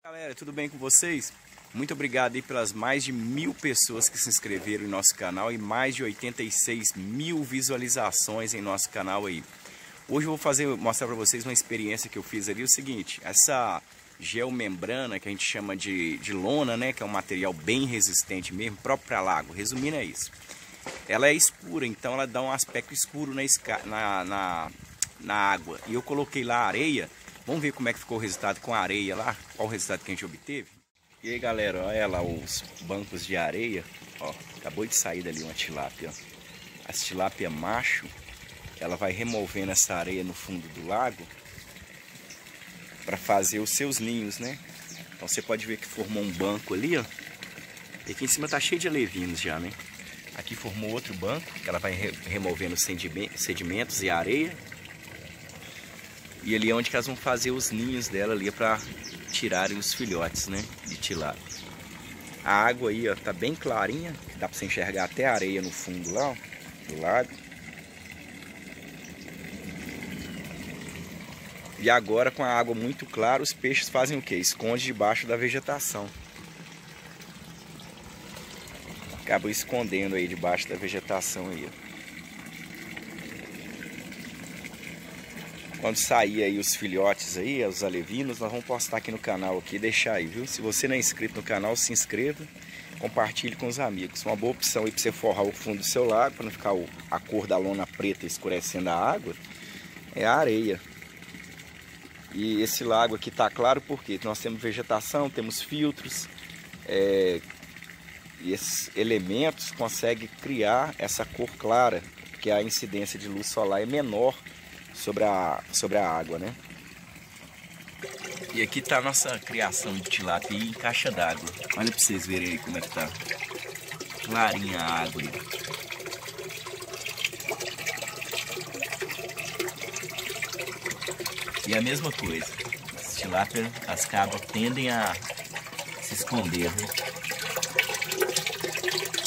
Galera, tudo bem com vocês? Muito obrigado aí pelas mais de 1000 pessoas que se inscreveram em nosso canal e mais de 86 mil visualizações em nosso canal aí. Hoje eu vou mostrar para vocês uma experiência que eu fiz ali. O seguinte, essa geomembrana que a gente chama de lona, né, que é um material bem resistente mesmo, próprio para lago, resumindo é isso. Ela é escura, então ela dá um aspecto escuro na água. E eu coloquei lá areia. Vamos ver como é que ficou o resultado com a areia lá, qual o resultado que a gente obteve. E aí galera, olha lá os bancos de areia, ó, acabou de sair dali uma tilápia, ó. A tilápia macho, ela vai removendo essa areia no fundo do lago para fazer os seus ninhos, né? Então você pode ver que formou um banco ali, ó, e aqui em cima tá cheio de alevinos já, né? Aqui formou outro banco, que ela vai removendo sedimentos e areia. E ali é onde que elas vão fazer os ninhos dela ali para tirarem os filhotes, né, de tilápia. A água aí, ó, tá bem clarinha, dá para você enxergar até a areia no fundo lá, ó, do lago. E agora com a água muito clara, os peixes fazem o quê? Esconde debaixo da vegetação. Acabam escondendo aí debaixo da vegetação aí, ó. Quando sair aí os filhotes aí, os alevinos, nós vamos postar aqui no canal aqui e deixar aí, viu? Se você não é inscrito no canal, se inscreva, compartilhe com os amigos. Uma boa opção aí para você forrar o fundo do seu lago, para não ficar a cor da lona preta escurecendo a água, é a areia. E esse lago aqui tá claro porque nós temos vegetação, temos filtros, e esses elementos conseguem criar essa cor clara, porque a incidência de luz solar é menor sobre a água, né? E aqui tá a nossa criação de tilápia em caixa d'água. Olha para vocês verem aí como é que tá clarinha a água aí. E a mesma coisa, as tilápias, as cabras tendem a se esconder, né?